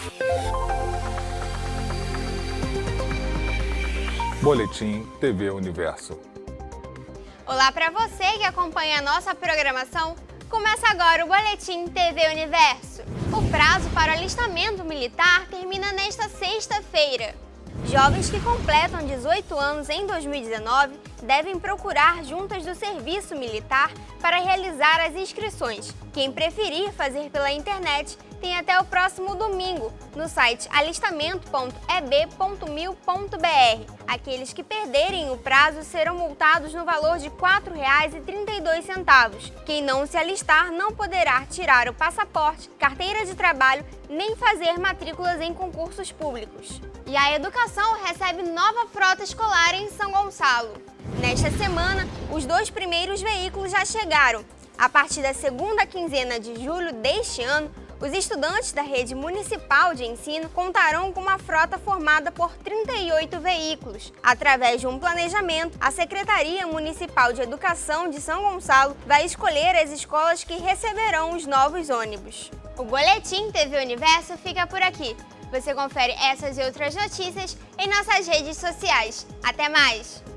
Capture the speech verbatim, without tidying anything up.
Boletim T V Universo. Olá para você que acompanha a nossa programação. Começa agora o Boletim T V Universo. O prazo para o alistamento militar termina nesta sexta-feira. Jovens que completam dezoito anos em dois mil e dezenove devem procurar juntas do Serviço Militar para realizar as inscrições. Quem preferir fazer pela internet tem até o próximo domingo no site alistamento ponto e b ponto mil ponto b r. Aqueles que perderem o prazo serão multados no valor de quatro reais e trinta e dois centavos. Quem não se alistar não poderá tirar o passaporte, carteira de trabalho, nem fazer matrículas em concursos públicos. E a educação recebe nova frota escolar em São Gonçalo. Nesta semana, os dois primeiros veículos já chegaram. A partir da segunda quinzena de julho deste ano, os estudantes da rede municipal de ensino contarão com uma frota formada por trinta e oito veículos. Através de um planejamento, a Secretaria Municipal de Educação de São Gonçalo vai escolher as escolas que receberão os novos ônibus. O Boletim T V Universo fica por aqui. Você confere essas e outras notícias em nossas redes sociais. Até mais!